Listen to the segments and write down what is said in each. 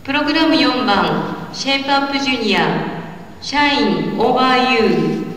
プログラム4番、シェイプアップジュニア、シャインオーバーユー。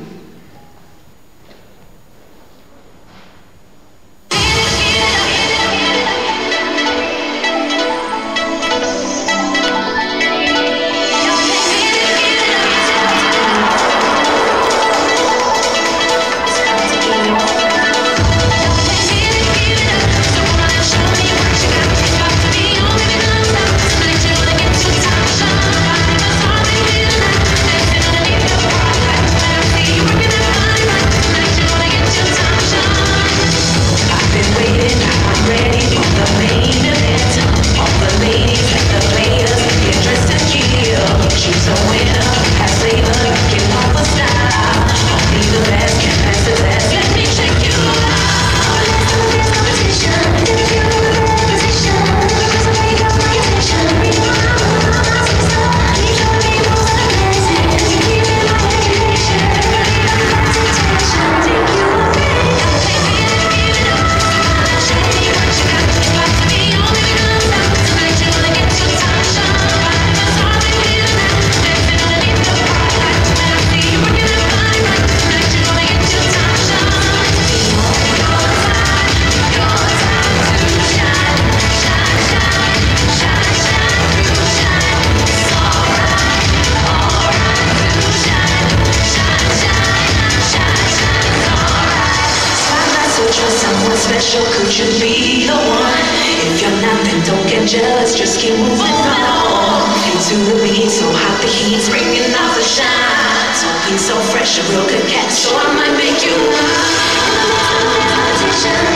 Someone special, could you be the one? If you're not, then don't get jealous, just keep moving on. Into the beat, so hot the heat's bringing out the shine. So clean, so fresh, a real good catch, so I might make you mine.